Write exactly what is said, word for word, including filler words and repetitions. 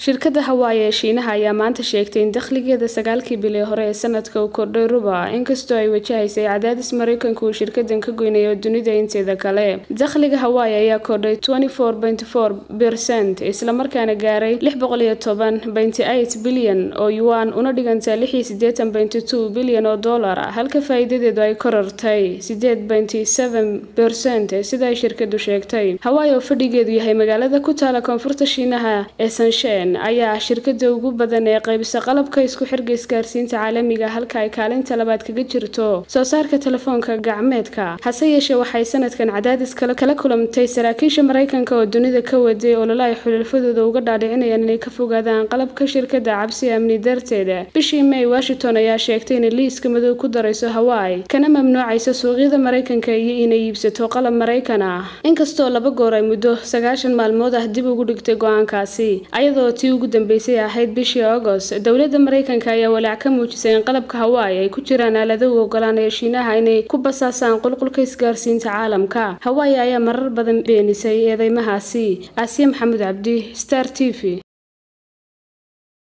shirkadda Hawaii ee Shiinaha ayaa maanta sheegtay in dakhligeeda sagaalkii bil ee hore ee sanadka uu kordhay ruba inkastoo ay wajahaysay cadaadis Mareykanku uu shirkaddan ka goynayo dunida inteeda kale. Dakhliga Hawaii ayaa kordhay twenty-four point four percent isla markaana gaaray six boqol iyo toban point eight bilyan oo yuan una dhiganta lix iyo siddeetan point two bilyan oo dollar halka faa'iidadeedu ay korortay eight point seven percent sida ay shirkaddu sheegtay. Hawaii oo fadhigeedu yahay magaalada ku taala koonfurta Shiinaha ee Shenzhen ayaa shirkadda ugu badan ee qaybisa qalabka isku xirka isgaarsiinta caalamiga halka ay kaalinta labaad kaga jirto soo saarka telefoonka gacmeedka. Hase yeeshee waxay sanadkan cadaadis kale kala kulantay saraakiisha Mareykanka oo dunida ka waday olole ay xulafadooda uga dhaadhicinayaan inay ka fogaadaan qalabka shirkadda cabsi amni darteed. Bishii May, Washington ayaa sheegtay in liiska madow ku darayso Hawaii kana mamnuucayso suuqyada Mareykanka iyo inay iibsato qalab Mareykan ah. Inkastoo laba goor ay muddo sagaashan maalmood ah dib ugu dhigtay go'aankaasi ayadoo tii ugu dambeysay ahayd bishii August, dawladda Mareykanka ayaa walaac ka muujisay in qalabka Hawaii ay ku jiraan aalado u oggolaanaya Shiinaha inay ku basaasaan qulqulka isgaarsiinta caalamka. Hawaii ayaa marar badan beenisay eedeymahaasi. Asiya Maxamed Cabdi, Star T V.